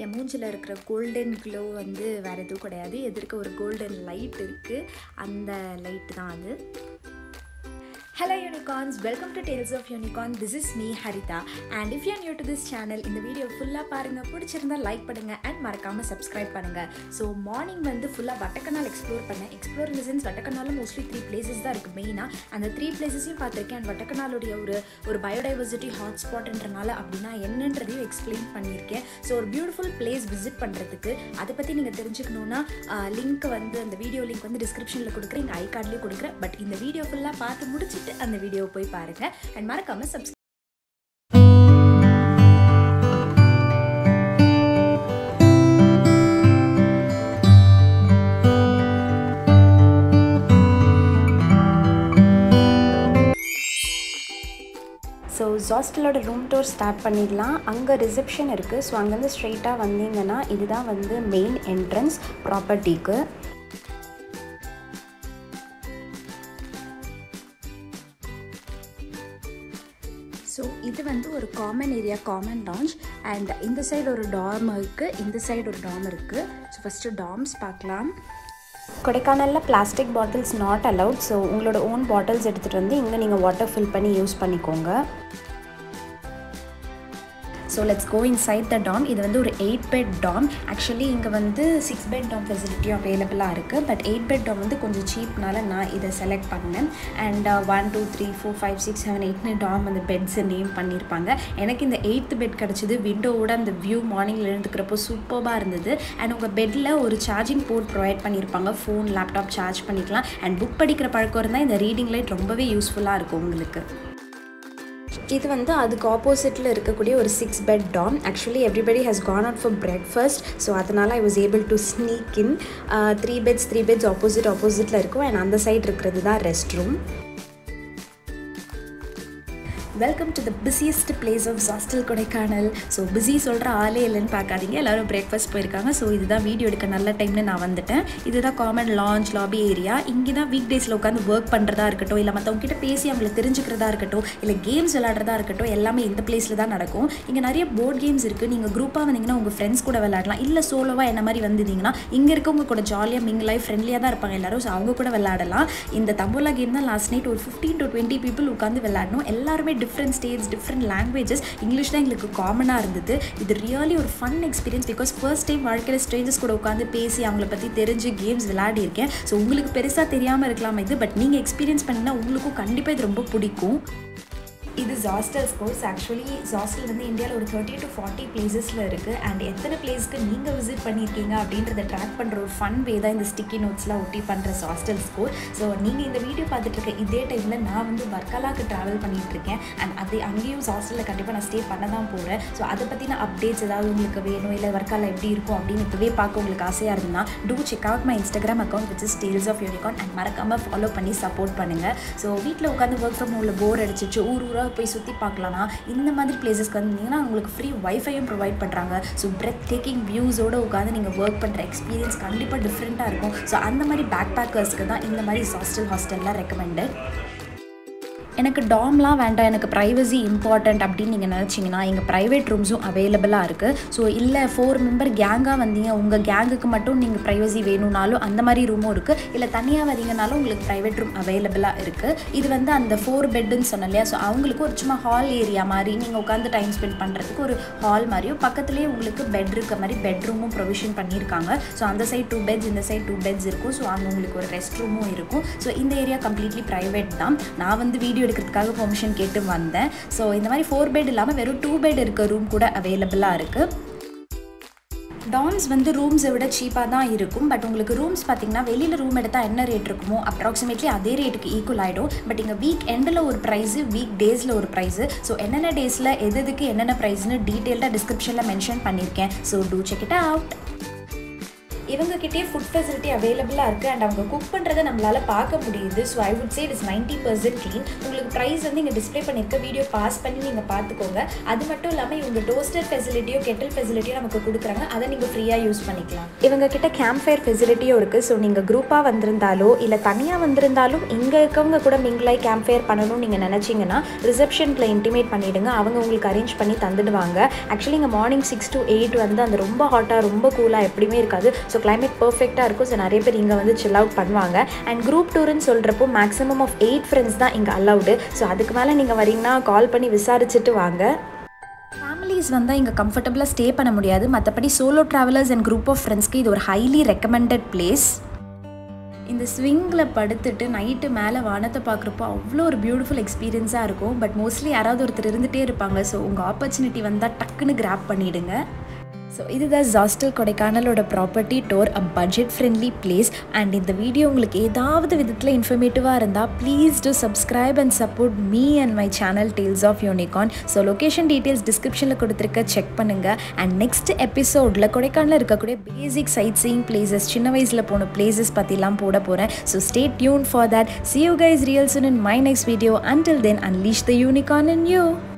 என் மூஞ்சில் இருக்கிற golden glow வந்து வேறு எதுவும் கிடையாது. எதிர்க்க ஒரு கோல்டன் லைட் இருக்குது, அந்த லைட் தான் அது. Hello unicorns, welcome to Tales of Unicorn. This is me Harita, and if you are new to this channel, இந்த வீடியோ ஃபுல்லாக பாருங்கள், பிடிச்சிருந்தா லைக் பண்ணுங்கள் அண்ட் மறக்காமல் சப்ஸ்கிரைப் பண்ணுங்கள். ஸோ மார்னிங் வந்து ஃபுல்லாக வட்டக்கனால் எக்ஸ்ப்ளோர் பண்ணேன். எக்ஸ்ப்ளோர் இன் த சென்ஸ் வட்டக்கனாலும் மோஸ்ட்லி 3 பிளேசஸ் தான் இருக்குது மெயினாக. அந்த 3 பிளேசஸையும் பார்த்துருக்கேன். அண்ட் வட்டக்கனாலுடைய ஒரு பயோடைவர்சிட்டி ஹாட்ஸ்பாட்ன்றனால அப்படின்னா என்னன்றதையும் எக்ஸ்பிளைன் பண்ணியிருக்கேன். ஸோ ஒரு பியூட்டிஃபுல் பிளேஸ் விசிட் பண்ணுறதுக்கு அதை பற்றி நீங்கள் தெரிஞ்சுக்கணுன்னா லிங்க் வந்து அந்த வீடியோ லிங்க் வந்து டிஸ்கிரிப்ஷனில் கொடுக்குறேன், இங்கே ஐ கார்ட்லேயும் கொடுக்குறேன். பட் இந்த வீடியோ ஃபுல்லாக பார்த்து முடிச்சுட்டு அந்த வீடியோ போய் பாருங்க அண்ட் மறக்காம சப்ஸ்கிரைப். ஸோ ஜாஸ்டலோட ரூம் டூர் ஸ்டார்ட் பண்ணிடலாம். அங்கே ரிசப்ஷன் இருக்குது. ஸோ அங்கேருந்து ஸ்ட்ரெயிட்டாக வந்தீங்கன்னா இதுதான் வந்து மெயின் என்ட்ரன்ஸ் ப்ராப்பர்ட்டிக்கு. ஸோ இது வந்து ஒரு common area, common lounge. And இந்த சைடு ஒரு டார்ம் இருக்குது, இந்த சைடு ஒரு டார்ம் இருக்குது. ஸோ ஃபஸ்ட்டு டார்ம்ஸ் பார்க்கலாம். கொடைக்கானலில் plastic bottles not allowed. So உங்களோட ஓன் பாட்டில்ஸ் எடுத்துகிட்டு வந்து இங்கே நீங்கள் வாட்டர் ஃபில் பண்ணி யூஸ் பண்ணிக்கோங்க. So let's go inside the dorm. இது வந்து ஒரு 8 பெட் டாம். ஆக்சுவலி இங்கே வந்து 6 பெட் டாம் ஃபெசிலிட்டியும் அவைலபிளாக இருக்குது. பட் 8 பெட் டாம் வந்து கொஞ்சம் சீப்னால நான் இதை செலக்ட் பண்ணேன். அண்ட் 1 2 3 4 5 6 7 8 டாம் அந்த பெட்ஸை நேம் பண்ணியிருப்பாங்க. எனக்கு இந்த 8th பெட் கிடச்சிது. விண்டோவோட அந்த வியூ மார்னிங்கில் எழுந்துக்கிறப்போ சூப்பராக இருந்தது. அண்ட் உங்கள் பெட்டில் ஒரு சார்ஜிங் போர்ட் ப்ரொவைட் பண்ணியிருப்பாங்க. ஃபோன் லேப்டாப் சார்ஜ் பண்ணிக்கலாம். அண்ட் புக் படிக்கிற பழக்கம் இருந்தால் இந்த ரீடிங் லைட் ரொம்பவே யூஸ்ஃபுல்லாக இருக்கும் உங்களுக்கு. இது வந்து அதுக்கு ஆப்போசிட்டில் இருக்கக்கூடிய ஒரு 6 bed dorm. Actually everybody has gone out for breakfast. So அதனால் I was able to sneak in. 3 beds ஆப்போசிட்டில் இருக்கும். அண்ட் அந்த சைடு இருக்கிறது தான் rest room. Welcome to the busiest place of Zostel Kodaikanal. So busy சொல்கிற ஆளே இல்லைன்னு பார்க்காதீங்க, எல்லோரும் பிரேக்ஃபாஸ்ட் போயிருக்காங்க. ஸோ இதுதான் வீடியோ எடுக்க நல்ல டைம்னு நான் வந்துட்டேன். இதுதான் காமன் லான்ச் லாபி ஏரியா. இங்கே தான் வீக் டேஸில் உட்காந்து ஒர்க் பண்ணுறதா இருக்கட்டும், இல்லை மற்றவங்க கிட்ட பேசி அவங்களை தெரிஞ்சுக்கிறதா இருக்கட்டும், இல்லை கேம்ஸ் விளையாடுறதா இருக்கட்டும், எல்லாமே இந்த பிளேஸில் தான் நடக்கும். இங்கே நிறைய போர்ட் கேம்ஸ் இருக்குது. நீங்கள் குரூப்பாக வந்தீங்கன்னா உங்கள் ஃப்ரெண்ட்ஸ் கூட விளையாடலாம். இல்லை சோலோவாக என்ன மாதிரி வந்திருந்தீங்கன்னா இங்கே இருக்கவங்க கூட ஜாலியாக மிங்கிளாக ஃப்ரெண்ட்லியாக தான் இருப்பாங்க எல்லோரும். ஸோ அவங்க கூட விளையாடலாம். இந்த தம்போலா கேம் தான் லாஸ்ட் நைட் ஒரு 15 to 20 பீப்புள் உட்காந்து விளையாடணும். எல்லாருமே different states, different languages. English தான் எங்களுக்கு காமனாக இருந்தது. இது ரியலி ஒரு fun experience. Because first time வாழ்க்கையில் ஸ்ட்ரேஞ்சர்ஸ் கூட உட்காந்து பேசி அவங்கள பற்றி தெரிஞ்சு கேம்ஸ் விளையாடி இருக்கேன். ஸோ உங்களுக்கு பெருசாக தெரியாமல் இருக்கலாம் இது, பட் நீங்கள் எக்ஸ்பீரியன்ஸ் பண்ணிங்கன்னா உங்களுக்கும் கண்டிப்பாக இது ரொம்ப பிடிக்கும். இது ஜாஸ்டல் ஸ்கோர்ஸ். ஆக்சுவலி ஜாஸ்டல் வந்து இந்தியாவில் ஒரு 30 to 40 பிளேசஸில் இருக்குது. அண்ட் எத்தனை பிளேஸ்க்கு நீங்கள் விசிட் பண்ணியிருக்கீங்க அப்படின்றத ட்ராக் பண்ணுற ஒரு ஃபன் வே தான் இந்த ஸ்டிக்கி நோட்ஸ்லாம் ஒட்டி பண்ணுற ஜாஸ்டல் ஸ்கோர். ஸோ நீங்கள் இந்த வீடியோ பார்த்துட்டு இருக்க இதே டைமில் நான் வந்து வர்க்கலாக்கு ட்ராவல் பண்ணிகிட்ருக்கேன். அண்ட் அங்கேயும் ஜாஸ்டலில் கண்டிப்பாக நான் ஸ்டே பண்ண தான் போகிறேன். ஸோ அதை பற்றின அப்டேட்ஸ் ஏதாவது உங்களுக்கு வேணும், இல்லை வர்க்கலா எப்படி இருக்கும் அப்படின்னு இப்போவே பார்க்க உங்களுக்கு ஆசையாக இருந்தால் do check out my Instagram account which is Tales of Unicorn. And மறக்காமல் ஃபாலோ பண்ணி சப்போர்ட் பண்ணுங்கள். ஸோ வீட்டில் உட்காந்து ஒர்க் ஃப்ரம் ஹோமில் போர் அடிச்சிச்சு ஊராக போய் சுற்றி பார்க்கலாம்னா இந்த மாதிரி பிளேசஸ்க்கு வந்தீங்கன்னா உங்களுக்கு ஃப்ரீ வைஃபையும் ப்ரொவைட் பண்ணுறாங்க. ஸோ பிரெத் டேக்கிங் வியூஸோடு உட்காந்து நீங்கள் ஒர்க் பண்ணுற எக்ஸ்பீரியன்ஸ் கண்டிப்பாக டிஃப்ரெண்ட்டாக இருக்கும். ஸோ அந்த மாதிரி பேக் பேக்கர்ஸ்க்கு தான் இந்த மாதிரி ஹாஸ்டல்லாம் ரெக்கமெண்டட். எனக்கு டாம்லாம் வேண்டாம், எனக்கு ப்ரைவசி இம்பார்ட்டண்ட் அப்படின்னு நீங்கள் நினச்சிங்கன்னா எங்கள் ப்ரைவேட் ரூம்ஸும் அவைலபிளாக இருக்குது. ஸோ இல்லை 4 மெம்பர் கேங்காக வந்தீங்க, உங்கள் கேங்குக்கு மட்டும் நீங்கள் ப்ரைவசி வேணும்னாலும் அந்த மாதிரி ரூமும் இருக்குது. இல்லை தனியாக வரீங்கனாலும் உங்களுக்கு ப்ரைவேட் ரூம் அவைலபிளாக இருக்குது. இது வந்து அந்த 4 பெட்டுன்னு சொன்னேன் இல்லையா, ஸோ அவங்களுக்கு ஒரு சும்மா ஹால் ஏரியா மாதிரி நீங்கள் உட்காந்து டைம் ஸ்பெண்ட் பண்ணுறதுக்கு ஒரு ஹால் மாதிரியும், பக்கத்துலேயே உங்களுக்கு பெட் இருக்க மாதிரி பெட்ரூமும் ப்ரொவிஷன் பண்ணியிருக்காங்க. ஸோ அந்த சைடு 2 பெட்ஸ், இந்த சைடு 2 பெட்ஸ் இருக்கும். ஸோ அங்கே உங்களுக்கு ஒரு ரெஸ்ட் ரூமும் இருக்கும். ஸோ இந்த ஏரியா கம்ப்ளீட்லி ப்ரைவேட் தான். நான் வந்து வீடியோ எடுக்கிறதுக்காக பெர்மிஷன் கேட்டு வந்தேன். ஸோ இந்த மாதிரி 4 பெட் இல்லாமல் வெறும் 2 பெட் இருக்க ரூம் கூட அவைலபிளாக இருக்குது. டாம்ஸ் வந்து ரூம்ஸை விட சீப்பாக தான் இருக்கும். பட் உங்களுக்கு ரூம்ஸ் பார்த்தீங்கன்னா வெளியில் ரூம் எடுத்தால் என்ன ரேட் இருக்குமோ அப்ராக்சிமேட்லி அதே ரேட்டுக்கு ஈக்குவல் ஆகிடும். பட் இங்கே வீக் எண்டில் ஒரு ப்ரைஸு, வீக் டேஸில் ஒரு ப்ரைஸு. ஸோ என்னென்ன டேஸில் எதுக்கு என்னென்ன ப்ரைஸ்னு டீட்டெயில்டாக டிஸ்கிரிப்ஷனில் மென்ஷன் பண்ணியிருக்கேன். So do check it out. இவங்ககிட்டயே ஃபுட் ஃபெசிலிட்டி அவைலபிளாக இருக்குது அண்ட் அவங்க குக் பண்ணுறதை நம்மளால் பார்க்க முடியுது. So I would say it is 90% clean. உங்களுக்கு ப்ரைஸ் வந்து இங்கே டிஸ்பிளே பண்ணியிருக்க வீடியோ பாஸ் பண்ணி நீங்கள் பார்த்துக்கோங்க. அது மட்டும் இல்லாமல் இவங்க டோஸ்டர் ஃபெசிலிட்டியோ கெட்டில் ஃபெசிலிட்டியோ நமக்கு கொடுக்குறாங்க, அதை நீங்கள் ஃப்ரீயாக யூஸ் பண்ணிக்கலாம். இவங்க கிட்ட கேம்ப் ஃபயர் ஃபெசிலிட்டியும் இருக்குது. ஸோ நீங்கள் குரூப்பாக வந்திருந்தாலோ இல்லை தனியாக வந்திருந்தாலும் இங்கே இருக்கவங்க கூட மிங்கிளாய் கேம்ப் ஃபயர் பண்ணணும்னு நீங்கள் நினச்சிங்கன்னா ரிசப்ஷனில் இன்டிமேட் பண்ணிவிடுங்க, அவங்க உங்களுக்கு அரேஞ்ச் பண்ணி தந்துடுவாங்க. ஆக்சுவலி இங்கே மார்னிங் 6 to 8 வந்து அந்த ரொம்ப ஹாட்டாக ரொம்ப கூலாக எப்படியுமே இருக்காது. ஸோ கிளைமேட் பர்ஃபெக்டாக இருக்கும். ஸோ நிறைய பேர் இங்கே வந்து சில் அவுட் பண்ணுவாங்க. அண்ட் குரூப் டூர்னு சொல்கிறப்போ மேக்ஸிமம் ஆஃப் 8 ஃப்ரெண்ட்ஸ் தான் இங்கே அலவுடு. ஸோ அதுக்கு மேலே நீங்கள் வரீங்கன்னா கால் பண்ணி விசாரிச்சுட்டு வாங்க. ஃபேமிலிஸ் வந்தால் இங்கே கம்ஃபர்டபுளாக ஸ்டே பண்ண முடியாது. மற்றபடி solo travellers and group of ஃப்ரெண்ட்ஸ்க்கு இது ஒரு ஹைலி ரெக்கமெண்டட் பிளேஸ். இந்த ஸ்விங்கில் படுத்துட்டு நைட்டு மேலே வானத்தை பார்க்குறப்போ அவ்வளோ ஒரு பியூட்டிஃபுல் எக்ஸ்பீரியன்ஸாக இருக்கும். பட் மோஸ்ட்லி யாராவது ஒருத்தர் இருந்துகிட்டே இருப்பாங்க. ஸோ உங்கள் ஆப்பர்ச்சுனிட்டி வந்தால் டக்குன்னு கிராப் பண்ணிவிடுங்க. ஸோ இதுதான் ஜாஸ்டல் கொடைக்கானலோட property tour, a budget friendly place. And இந்த வீடியோ உங்களுக்கு ஏதாவது விதத்தில் இன்ஃபர்மேட்டிவாக இருந்தால் please do subscribe and support me and my channel Tales of Unicorn. So location details டிஸ்கிரிப்ஷனில் கொடுத்துருக்க செக் பண்ணுங்கள். அண்ட் நெக்ஸ்ட் எபிசோடில் கொடைக்கானலில் இருக்கக்கூடிய பேசிக் சைட் சீயிங் பிளேசஸ், சின்ன வயசில் போன பிளேசஸ் பற்றிலாம் போட போகிறேன். So stay tune for that. See you guys real soon in my next video. Until then, unleash the unicorn in you.